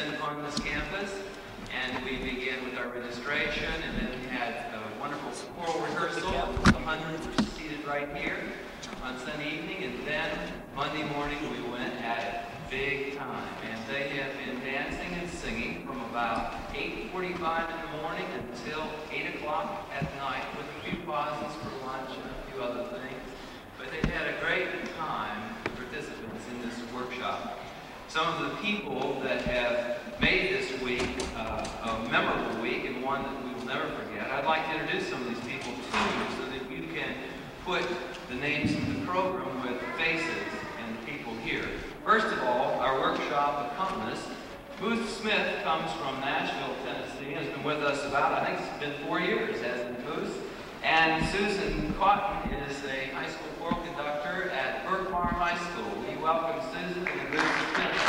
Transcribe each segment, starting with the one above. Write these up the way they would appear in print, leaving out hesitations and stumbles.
Davidson on this campus, and we began with our registration, and then we had a wonderful choral rehearsal. The hundreds were seated right here on Sunday evening, and then Monday morning we went at it big time, and they have been dancing and singing from about 8:45 in the morning until 8 o'clock at night, with a few pauses for lunch and a few other things. But they've had a great time, the participants in this workshop. Some of the people that have made this week a memorable week, and one that we will never forget, I'd like to introduce some of these people to you so that you can put the names of the program with faces and the people here. First of all, our workshop accompanist, Booth Smith, comes from Nashville, Tennessee, has been with us about, I think it's been 4 years, hasn't it, Booth? And Susan Cotton is a high school choral conductor at Burke Farm High School. We welcome Susan and Booth Smith.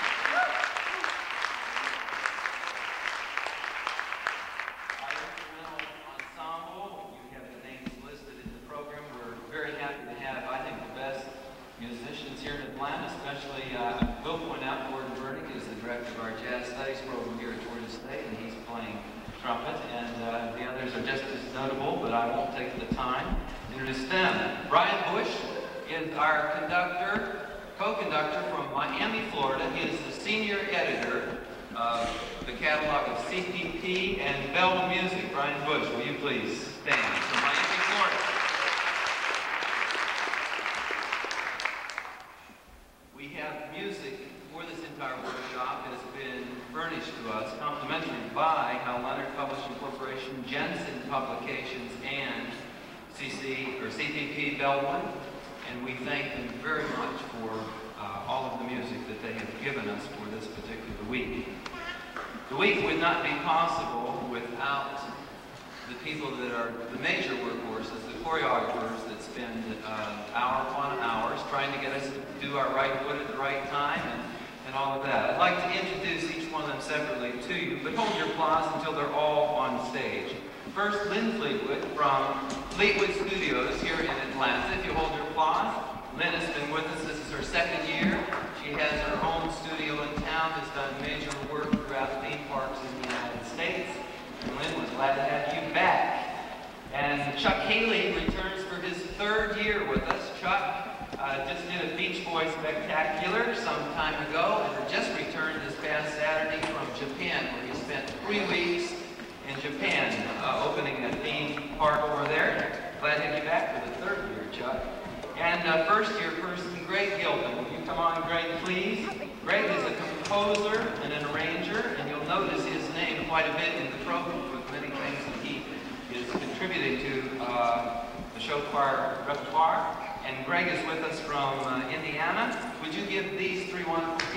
Our instrumental ensemble, you have the names listed in the program. We're very happy to have, I think, the best musicians here in Atlanta, especially, Bill pointed out, Gordon Burdick is the director of our jazz studies program here at Georgia State, and he's playing trumpet, and the others are just as notable, but I won't take the time to introduce them. Brian Bush is our conductor, co-conductor from Miami, Florida. He is the senior editor of the catalog of CPP and Bell Music. Brian Bush, will you please stand, from Miami, Florida. We have music for this entire workshop. It has been furnished to us complimentary by Hal Leonard Publishing Corporation, Jensen Publications, and CPP Bellwood, and we thank them very much for all of the music that they have given us for this particular week. The week would not be possible without the people that are the major workhorses, the choreographers that spend hour upon hours trying to get us to do our right foot at the right time and all of that. I'd like to introduce each one of them separately to you, but hold your applause until they're all on stage. First, Lynn Fleetwood from Fleetwood Studios here in Atlanta. If you hold your applause, Lynn has been with us. This is her second year. She has her home studio in town, has done major work throughout theme parks in the United States. And Lynn was glad to have you back. And Chuck Haley returns for his third year with us. Chuck just did a Beach Boys Spectacular some time ago and just returned this past Saturday from Japan, where he spent 3 weeks in Japan, opening a theme park over there. Glad to have you back for the third year, Chuck. And first-year person, Greg Gilpin. Will you come on, Greg, please? Greg is a composer and an arranger, and you'll notice his name quite a bit in the program with many things that he is contributing to the show choir repertoire. And Greg is with us from Indiana. Would you give these three wonderful